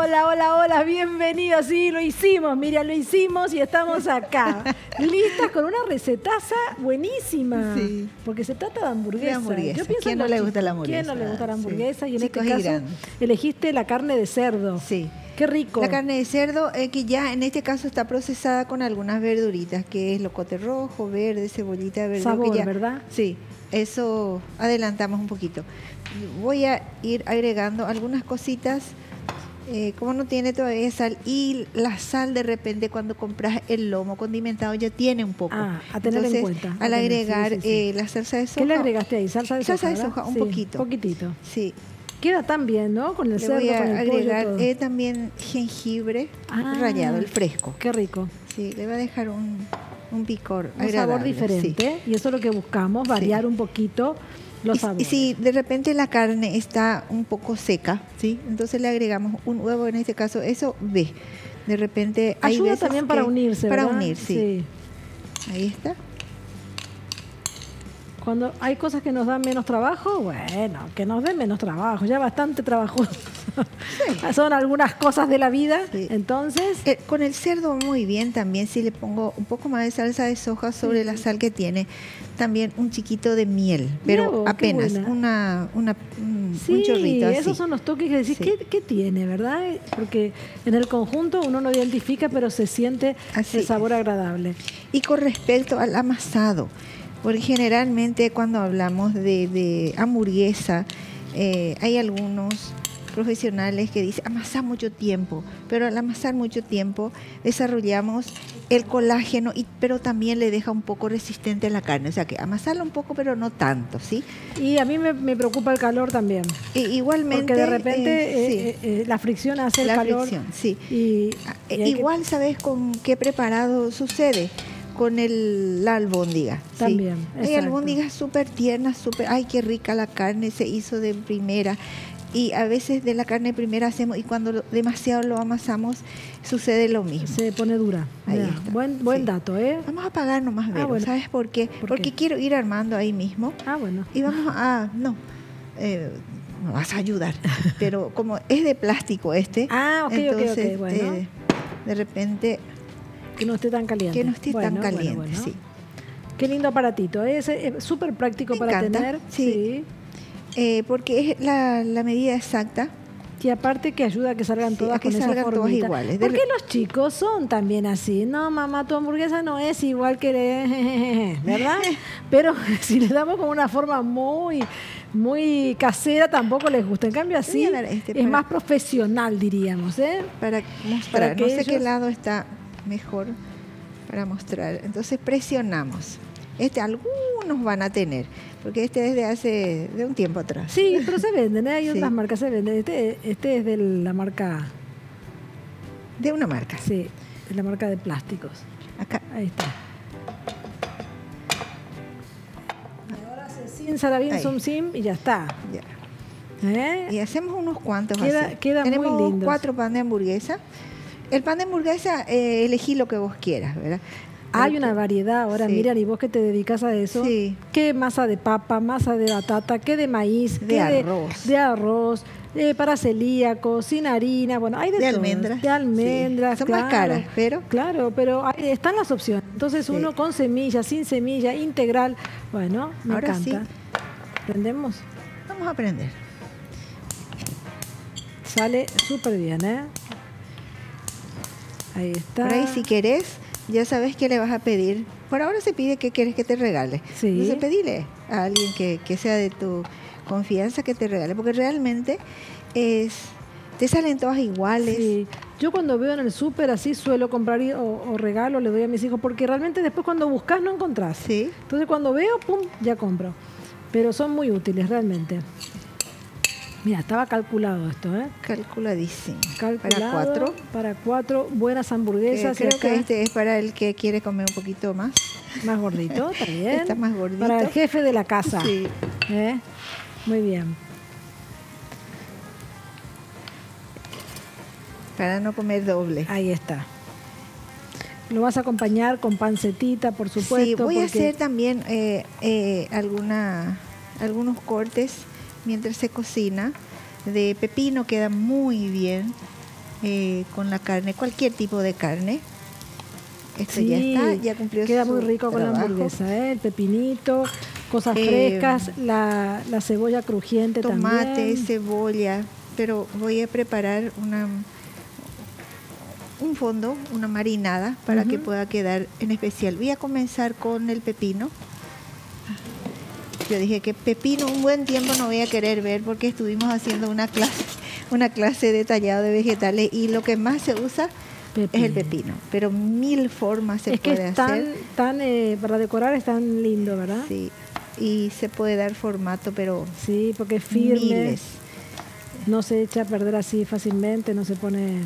Hola, hola, hola, bienvenidos. Sí, lo hicimos, Miriam, lo hicimos y estamos acá. Listas con una recetaza buenísima. Sí. Porque se trata de hamburguesa. De hamburguesa. Yo pienso ¿Quién no le gusta la hamburguesa? ¿Quién no le gusta la hamburguesa? Sí. Y en Chicos este y caso grandes. elegiste la carne de cerdo. Sí. Qué rico. La carne de cerdo, que ya en este caso está procesada con algunas verduritas, que es locote rojo, verde, cebollita verde. Sabor, que ya, ¿verdad? Sí, eso adelantamos un poquito. Voy a ir agregando algunas cositas, como no tiene todavía sal, y la sal de repente cuando compras el lomo condimentado ya tiene un poco. A tener Entonces, en cuenta. Al agregar la salsa de soja. ¿Qué le agregaste ahí? Salsa de soja. Salsa de soja, un poquito. Poquitito. Sí. Queda tan bien, ¿no? Con el Le cerdo, voy a con el agregar pollo, todo. también jengibre rallado, el fresco. Qué rico. Sí, le va a dejar un picor Un agradable. sabor diferente. Sí. Y eso es lo que buscamos, variar un poquito los sabores. Y si de repente la carne está un poco seca, ¿sí? Entonces le agregamos un huevo, en este caso, eso ve. De repente ayuda también para unirse, para ¿verdad? unir, sí. Ahí está. Cuando hay cosas que nos dan menos trabajo, bueno, que nos den menos trabajo, ya bastante trabajo. Sí. Son algunas cosas de la vida, sí. Entonces... con el cerdo muy bien también, si le pongo un poco más de salsa de soja sobre la sal que tiene, también un chiquito de miel, pero apenas, un chorrito así. Esos son los toques que decís, ¿qué tiene, verdad? Porque en el conjunto uno no identifica, pero se siente el sabor agradable. Y con respecto al amasado, porque generalmente cuando hablamos de hamburguesa, hay algunos profesionales que dicen amasar mucho tiempo, pero al amasar mucho tiempo desarrollamos el colágeno, pero también le deja un poco resistente la carne, o sea que amasarla un poco, pero no tanto, ¿sí? Y a mí me preocupa el calor también. Igualmente. Porque de repente la fricción hace el calor. La fricción, sí. Igual, ¿sabes con qué preparado sucede? Con la albóndiga. También. ¿Sí? Hay albóndigas súper tiernas, ay, qué rica la carne, se hizo de primera. Y a veces de la carne primera hacemos, y cuando demasiado lo amasamos, sucede lo mismo. Se pone dura. Ahí está. Buen dato, ¿eh? Vamos a apagar nomás, Vero. Bueno. ¿Sabes por qué? Porque quiero ir armando ahí mismo. Bueno. Y vamos a... me vas a ayudar. Pero como es de plástico entonces, ok. Bueno. De repente... Que no esté tan caliente. Que no esté tan caliente, sí. Qué lindo aparatito. Es súper práctico para tener. Sí. Porque es la medida exacta. Y aparte que ayuda a que salgan todas con esa formita. Todas iguales. Porque los chicos son también así. No, mamá, tu hamburguesa no es igual que... ¿verdad? Pero si les damos como una forma muy casera, tampoco les gusta. En cambio así es más profesional, diríamos. Para mostrar. No sé qué lado está mejor para mostrar. Entonces presionamos. Algunos van a tener, porque es de un tiempo atrás. Sí, pero se venden, hay otras marcas, se venden. Este es de la marca... De una marca. Sí, de la marca de plásticos. Acá. Ahí está. Ahora se cinsala bien, sim, y ya está. Ya. Y hacemos unos cuantos así. Queda Tenemos muy lindos. 4 pan de hamburguesa. El pan de hamburguesa, elegí lo que vos quieras, ¿verdad? Hay una variedad ahora, Miriam, y vos que te dedicas a eso, ¿qué masa de papa, masa de batata, qué de maíz, de arroz, para celíacos, sin harina, bueno, hay de almendras. De almendras, son más caras, pero... Claro, pero están las opciones. Entonces uno con semilla, sin semilla, integral, bueno, me encanta. ¿Aprendemos? Vamos a aprender. Sale súper bien, ¿eh? Ahí está. Por ahí si querés, ya sabes qué le vas a pedir. Por ahora se pide qué quieres que te regale. Sí. Entonces pedile a alguien que sea de tu confianza que te regale, porque realmente te salen todas iguales. Sí. Yo cuando veo en el súper así suelo comprar o regalo, le doy a mis hijos, porque realmente después cuando buscas no encontrás. Sí. Entonces cuando veo, pum, ya compro. Pero son muy útiles realmente. Mira, estaba calculado esto, ¿eh? Calculadísimo. Calculado para 4 buenas hamburguesas. Creo que este es para el que quiere comer un poquito más. Más gordito, está bien. Está más gordito. Para el jefe de la casa. Sí. Muy bien. Para no comer doble. Ahí está. Lo vas a acompañar con pancetita, por supuesto. Sí, voy a hacer también algunos cortes mientras se cocina. De pepino queda muy bien. con la carne, cualquier tipo de carne. Esto Sí, ya está, ya cumplió queda su muy rico con la trabajo. hamburguesa, ¿eh? El pepinito, cosas frescas, la cebolla crujiente Tomate, también. cebolla, pero voy a preparar un fondo, una marinada para que pueda quedar en especial. Voy a comenzar con el pepino. Yo dije que pepino un buen tiempo no voy a querer ver porque estuvimos haciendo una clase de tallado de vegetales y lo que más se usa es el pepino, pero 1000 formas se puede hacer. Para decorar es tan lindo, ¿verdad? Sí, y se puede dar formato, pero sí, porque es firme, miles. No se echa a perder así fácilmente, no se pone...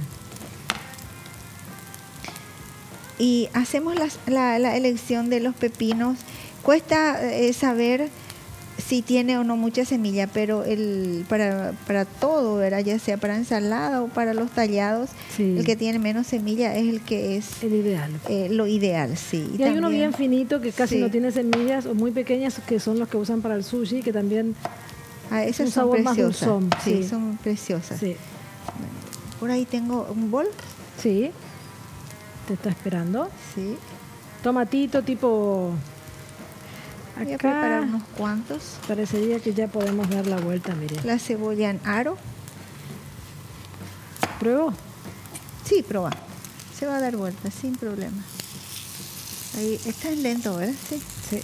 Y hacemos la elección de los pepinos. Cuesta saber si tiene o no mucha semilla, pero para todo, ¿verdad? Ya sea para ensalada o para los tallados, sí, el que tiene menos semilla es el que es el ideal. Lo ideal, sí. Y hay uno bien finito que casi sí, no tiene semillas, o muy pequeñas, que son los que usan para el sushi, que también esas un son sabor más preciosas. dulzón. Sí, son preciosas. Sí. Bueno, por ahí tengo un bol. Sí. Te está esperando. Sí. Tomatito tipo... Acá voy a preparar unos cuantos. Parecería que ya podemos dar la vuelta, mire. La cebolla en aro. ¿Pruebo? Sí, prueba. Se va a dar vuelta sin problema. Ahí está en lento, ¿verdad? Sí. Sí.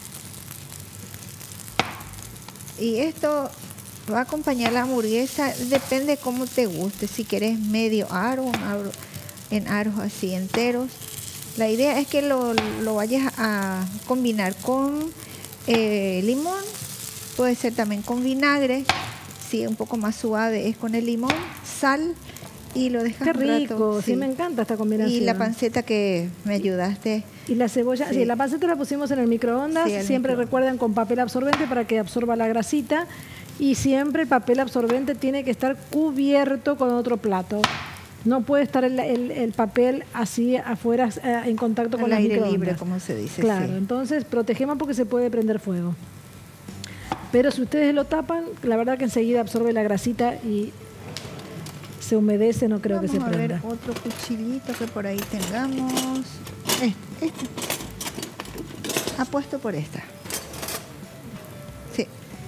Y esto va a acompañar la hamburguesa, depende cómo te guste. Si quieres medio aro, en aros así enteros. La idea es que lo vayas a combinar con limón, puede ser también con vinagre, si es un poco más suave es con el limón, sal y lo dejas Qué un rato. rico, sí, me encanta esta combinación. Y la panceta que me ayudaste. Y la cebolla, sí, la panceta la pusimos en el microondas, Sí, siempre recuerden con papel absorbente para que absorba la grasita y siempre el papel absorbente tiene que estar cubierto con otro plato. No puede estar el papel así afuera en contacto con el aire microondas. libre, como se dice. Claro, sí. Entonces protegemos porque se puede prender fuego. Pero si ustedes lo tapan, la verdad que enseguida absorbe la grasita y se humedece, no creo que se prenda. Vamos a ver otro cuchillito que por ahí tengamos. Este. Apuesto por esta. Sí.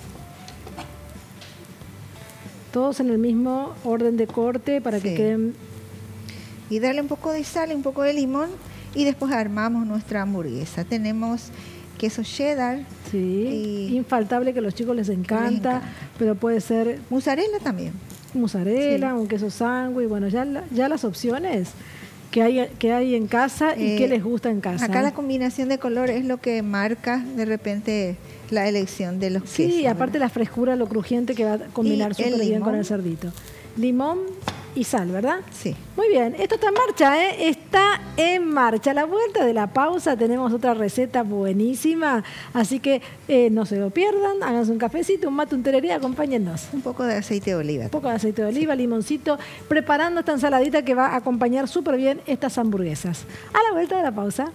Todos en el mismo orden de corte para que queden... Y darle un poco de sal y un poco de limón y después armamos nuestra hamburguesa. Tenemos queso cheddar. Sí, infaltable, que a los chicos les encanta, pero puede ser... Mozzarella también. Mozzarella, un queso sándwich, bueno, ya las opciones que hay en casa y que les gusta en casa. Acá la combinación de color es lo que marca de repente la elección de los quesos. Sí, aparte la frescura, lo crujiente que va a combinar súper bien con el cerdito. Limón y sal, ¿verdad? Sí. Muy bien, esto está en marcha, ¿eh? Está en marcha. A la vuelta de la pausa tenemos otra receta buenísima, así que no se lo pierdan, háganse un cafecito, un mate, un tereré, acompáñennos. Un poco de aceite de oliva. Un poco de aceite de oliva, limoncito, preparando esta ensaladita que va a acompañar súper bien estas hamburguesas. A la vuelta de la pausa.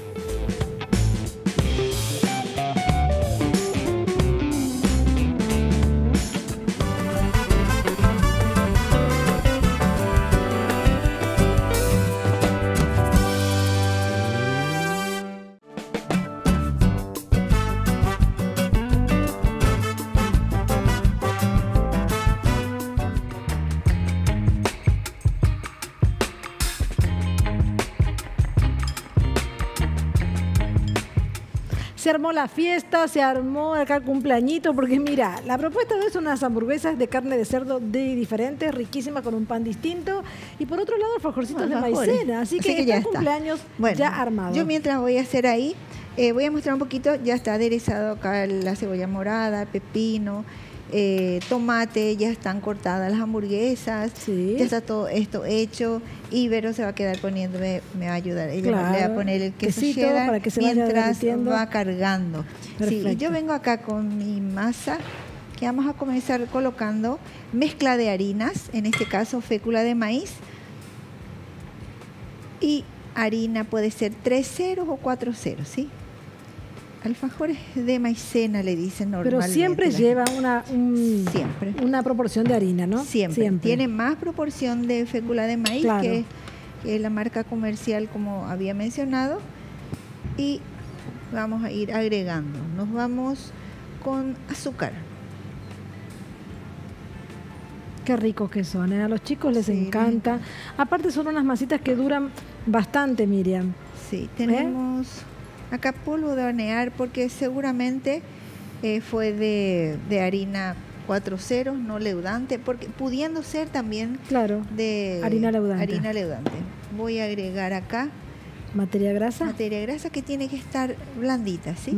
Se armó la fiesta, se armó acá el cumpleañito, porque mira, la propuesta de hoy son unas hamburguesas de carne de cerdo diferentes, riquísimas, con un pan distinto, y por otro lado alfajorcitos de maicena, así que ya está. Cumpleaños ya armado. Yo mientras voy a hacer ahí, voy a mostrar un poquito, ya está aderezado acá la cebolla morada, pepino, tomate, ya están cortadas las hamburguesas, ya está todo esto hecho. Ibero se va a quedar poniéndome, me va a ayudar. Ella le va a poner el queso cheddar para que se mientras va cargando. Sí, y yo vengo acá con mi masa, que vamos a comenzar colocando mezcla de harinas, en este caso fécula de maíz, y harina puede ser 3 ceros o 4 ceros, ¿sí? alfajores de maicena le dicen normalmente. Pero siempre lleva siempre. una proporción de harina, ¿no? Siempre. Tiene más proporción de fécula de maíz, claro, que es la marca comercial, como había mencionado. Y vamos a ir agregando. Nos vamos con azúcar. Qué ricos que son, ¿eh? A los chicos les encanta. Aparte son unas masitas que duran bastante, Miriam. Sí, tenemos acá polvo de hornear, porque seguramente fue de harina 4 ceros, no leudante, porque pudiendo ser también de harina leudante. Voy a agregar acá materia grasa que tiene que estar blandita, ¿sí?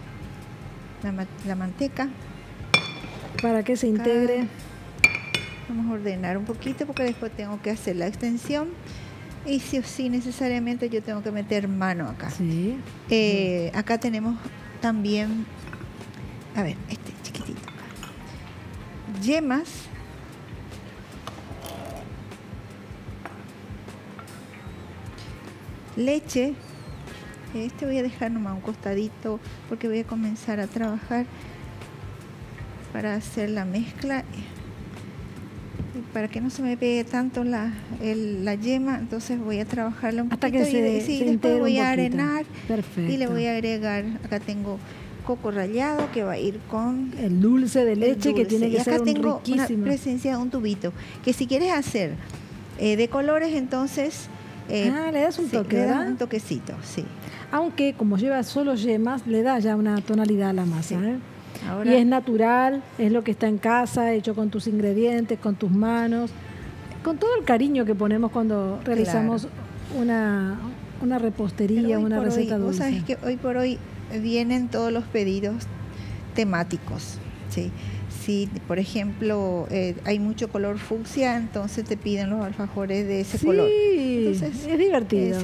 La manteca. Para que se integre. Vamos a ordenar un poquito porque después tengo que hacer la extensión. Y sí o sí, necesariamente yo tengo que meter mano acá. Sí. Acá tenemos también, a ver, este chiquitito acá. Yemas. Leche. Este voy a dejar nomás un costadito porque voy a comenzar a trabajar para hacer la mezcla. Para que no se me pegue tanto la yema, entonces voy a trabajarla un poquito. Hasta que se después voy a arenar. Perfecto. Y le voy a agregar, acá tengo coco rallado que va a ir con el dulce de leche, que tiene que ser riquísimo. Y acá tengo una presencia de un tubito, que si quieres hacer de colores, entonces le das un toque, le ¿verdad? das un toquecito, sí. Aunque como lleva solo yemas, le da ya una tonalidad a la masa, sí. Ahora, y es natural, es lo que está en casa, hecho con tus ingredientes, con tus manos, con todo el cariño que ponemos cuando realizamos una repostería, una receta dulce. Vos sabés que hoy por hoy vienen todos los pedidos temáticos, ¿sí? Si, por ejemplo, hay mucho color fucsia, entonces te piden los alfajores de ese color. Entonces, es divertido.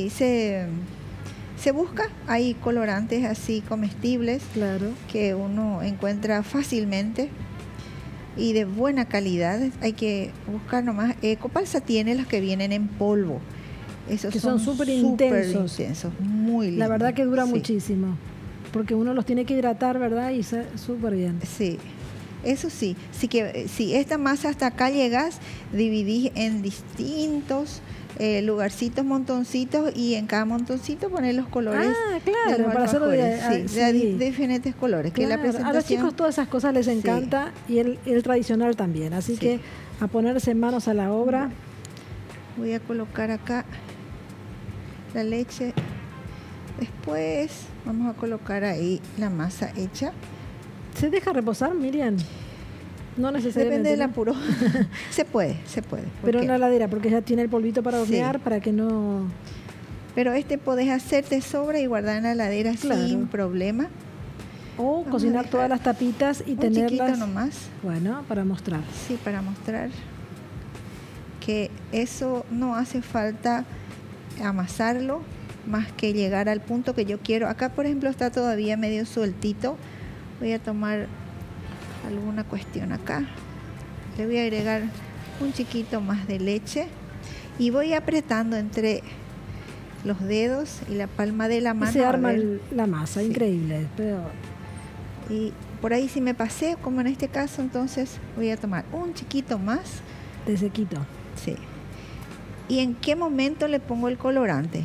Se busca, hay colorantes así comestibles, claro, que uno encuentra fácilmente y de buena calidad. Hay que buscar nomás. Copalsa tiene las que vienen en polvo. Esos que son súper intensos, muy lindos. La verdad que dura muchísimo, porque uno los tiene que hidratar, ¿verdad? Y súper bien. Sí, eso sí. Si esta masa hasta acá llegas, dividís en distintos lugarcitos, montoncitos, y en cada montoncito poner los colores. Claro, para hacerlo de diferentes colores. Claro. Que la presentación, a los chicos todas esas cosas les encanta, y el tradicional también. Así que a ponerse manos a la obra. Voy a colocar acá la leche. Después vamos a colocar ahí la masa hecha. ¿Se deja reposar, Miriam? No necesariamente. Depende del apuro. Se puede. Pero en la heladera, porque ya tiene el polvito para hornear, para que no... Pero podés hacerte sobra y guardar en la heladera sin problema. O cocinar todas las tapitas y tenerlas... chiquito nomás. Bueno, para mostrar. Sí, para mostrar que eso no hace falta amasarlo, más que llegar al punto que yo quiero. Acá, por ejemplo, está todavía medio sueltito. Voy a tomar alguna cuestión acá. Le voy a agregar un chiquito más de leche y voy apretando entre los dedos y la palma de la mano. Y se arma la masa, increíble. Pero... Y por ahí si me pasé, como en este caso, entonces voy a tomar un chiquito más. De sequito. Sí. ¿Y en qué momento le pongo el colorante?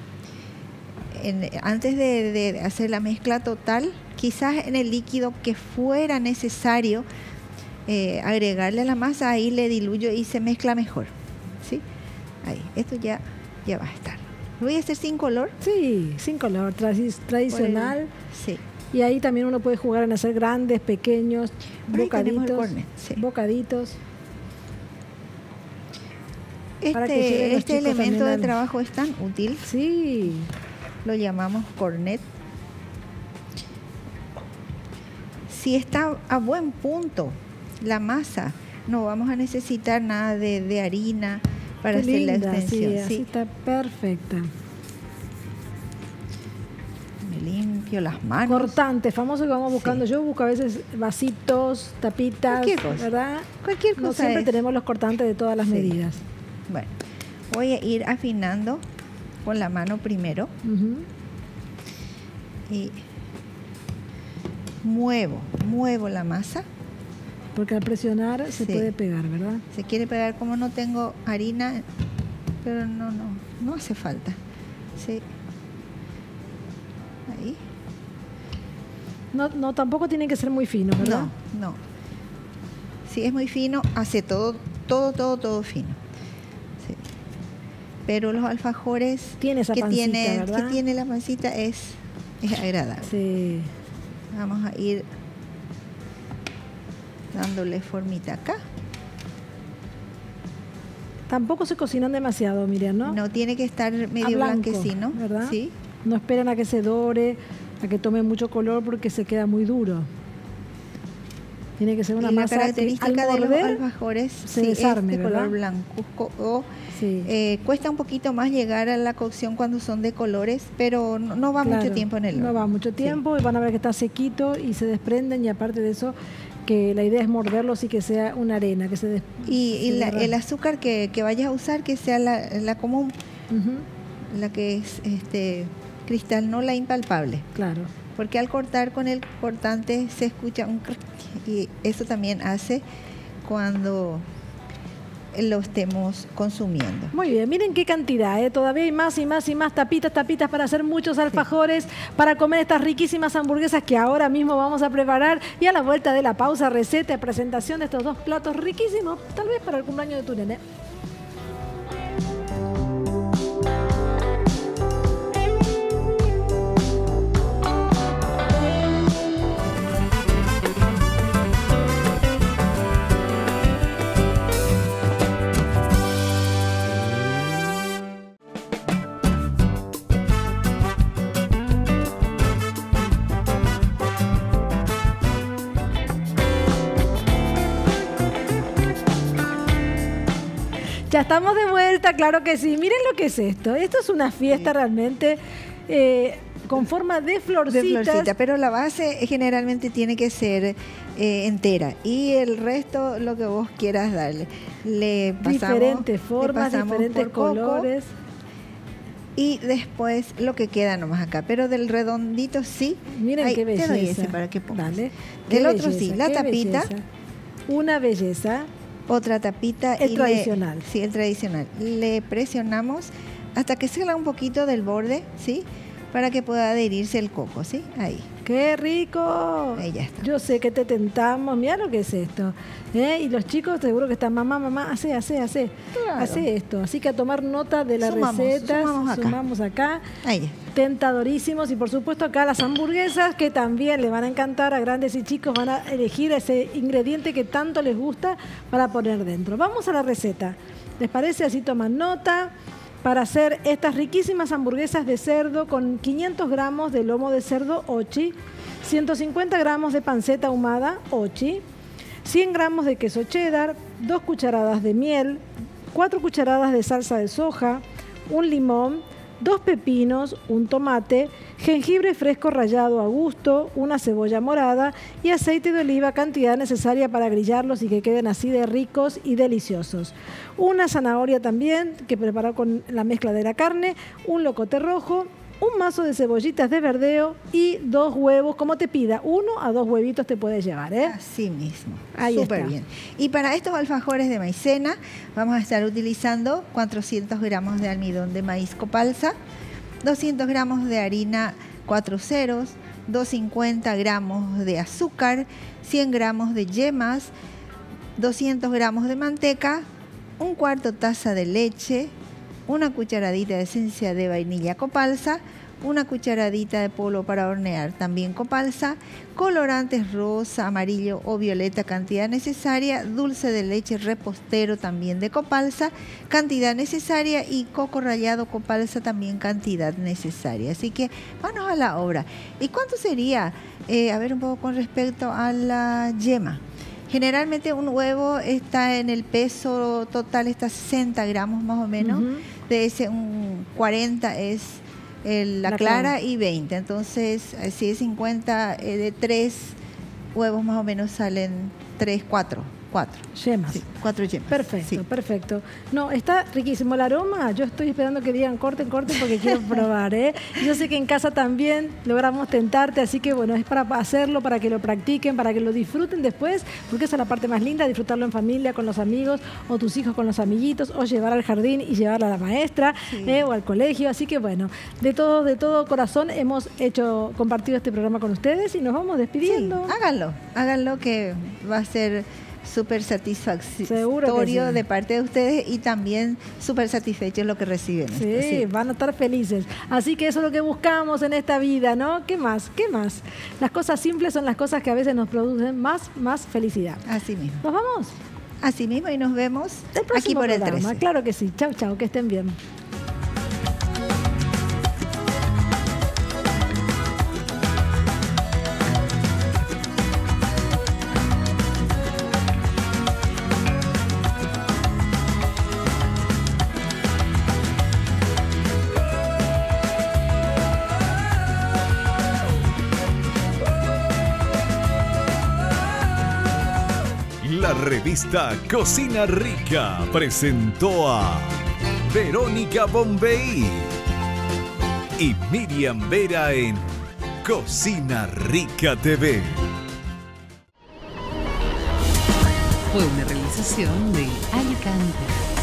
Antes de hacer la mezcla total, quizás en el líquido que fuera necesario agregarle a la masa, ahí le diluyo y se mezcla mejor. ¿Sí? Ahí, esto ya va a estar. ¿Lo voy a hacer sin color? Sí, sin color, tradicional. Sí. Y ahí también uno puede jugar en hacer grandes, pequeños, bocaditos. Este elemento de trabajo es tan útil. Sí. Lo llamamos cornet. Si está a buen punto la masa, no vamos a necesitar nada de harina para hacer la extensión. Sí, así está perfecta. Me limpio las manos. Cortante, famoso que vamos buscando. Yo busco a veces vasitos, tapitas, cualquier cosa, ¿verdad? Cualquier cosa. No siempre tenemos los cortantes de todas las medidas. Bueno, voy a ir afinando con la mano primero. Uh-huh. Y muevo la masa. Porque al presionar se puede pegar, ¿verdad? Se quiere pegar, como no tengo harina, pero no hace falta. Sí. Ahí. No, tampoco tiene que ser muy fino, ¿verdad? No. Si es muy fino, hace todo fino. Sí. Pero los alfajores tiene esa pancita, ¿verdad? que tiene la pancita es agradable. Sí. Vamos a ir dándole formita acá. Tampoco se cocinan demasiado, Miriam, ¿no? No, tiene que estar medio blanquecino, ¿verdad? Sí. No esperen a que se dore, a que tome mucho color porque se queda muy duro. Tiene que ser una masa característica que al morder, de los alfajores se desarme, de color blancuzco. Cuesta un poquito más llegar a la cocción cuando son de colores, pero no va mucho tiempo en el horno. No va mucho tiempo y van a ver que está sequito y se desprenden, y aparte de eso, que la idea es morderlos y que sea una arena. El azúcar que vayas a usar, que sea la común, la que es cristal, no la impalpable. Claro. Porque al cortar con el cortante se escucha un cric, y eso también hace cuando lo estemos consumiendo. Muy bien, miren qué cantidad, todavía hay más y más y más tapitas para hacer muchos alfajores, para comer estas riquísimas hamburguesas que ahora mismo vamos a preparar, y a la vuelta de la pausa, receta y presentación de estos dos platos riquísimos, tal vez para el cumpleaños de tu nene. Ya estamos de vuelta, claro que sí. Miren lo que es esto. Esto es una fiesta realmente con forma de florcitas. Pero la base generalmente tiene que ser entera. Y el resto, lo que vos quieras darle. Le pasamos, diferentes formas, diferentes colores. Y después lo que queda nomás acá. Pero del redondito sí. Miren ahí, qué belleza. Te doy ese para que pongas. Dale. Del otro sí, la tapita. Belleza. Una belleza. Otra tapita. El tradicional. Sí, el tradicional. Le presionamos hasta que salga un poquito del borde, ¿sí? Para que pueda adherirse el coco, ¿sí? Ahí. ¡Qué rico! Ahí ya está. Yo sé que te tentamos. Mira lo que es esto. Y los chicos seguro que están, mamá, hace. Claro. Hace esto. Así que a tomar nota de las recetas. Sumamos acá. Ahí ya. Tentadorísimos. Y por supuesto acá las hamburguesas, que también le van a encantar a grandes y chicos. Van a elegir ese ingrediente que tanto les gusta para poner dentro. Vamos a la receta. ¿Les parece? Así toman nota. Para hacer estas riquísimas hamburguesas de cerdo con 500 gramos de lomo de cerdo ochi, 150 gramos de panceta ahumada ochi, 100 gramos de queso cheddar, 2 cucharadas de miel, 4 cucharadas de salsa de soja, un limón, 2 pepinos, un tomate, jengibre fresco rallado a gusto, una cebolla morada y aceite de oliva, cantidad necesaria para grillarlos y que queden así de ricos y deliciosos. Una zanahoria también que preparar con la mezcla de la carne, un locote rojo, un mazo de cebollitas de verdeo y 2 huevos, como te pida. 1 a 2 huevitos te puedes llevar, ¿eh? Así mismo. Ahí Súper está. bien. Y para estos alfajores de maicena vamos a estar utilizando 400 gramos de almidón de maíz copalsa, 200 gramos de harina 4 ceros, 250 gramos de azúcar, 100 gramos de yemas, 200 gramos de manteca, 1/4 taza de leche, una cucharadita de esencia de vainilla copalsa, una cucharadita de polvo para hornear, también copalsa, colorantes rosa, amarillo o violeta, cantidad necesaria, dulce de leche repostero, también de copalsa, cantidad necesaria, y coco rallado copalsa, también cantidad necesaria. Así que manos a la obra. ¿Y cuánto sería? A ver, un poco con respecto a la yema. Generalmente un huevo está en el peso total, está 60 gramos más o menos. De ese, un 40 es la clara y 20. Entonces, si es 50, de 3 huevos más o menos salen 3, 4. 4. Yemas. Sí, 4 yemas. Perfecto, Sí. perfecto. No, está riquísimo el aroma. Yo estoy esperando que digan corten porque quiero probar, ¿eh? Yo sé que en casa también logramos tentarte, así que bueno, es para hacerlo, para que lo practiquen, para que lo disfruten después, porque esa es la parte más linda, disfrutarlo en familia, con los amigos, o tus hijos con los amiguitos, o llevar al jardín y llevarla a la maestra, Sí. o al colegio. Así que bueno, de todo corazón hemos compartido este programa con ustedes y nos vamos Sí, despidiendo. háganlo que va a ser súper Seguro satisfactorio que sí. de parte de ustedes y también súper satisfechos lo que reciben. Sí, van a estar felices. Así que eso es lo que buscamos en esta vida, ¿no? ¿Qué más? ¿Qué más? Las cosas simples son las cosas que a veces nos producen más felicidad. Así mismo. ¿Nos vamos? Así mismo y nos vemos El próximo aquí por el programa. 13. Claro que sí. Chau, chau, que estén bien. La revista Cocina Rica presentó a Verónica Bombey y Miriam Vera en Cocina Rica TV. Fue una realización de Alicante.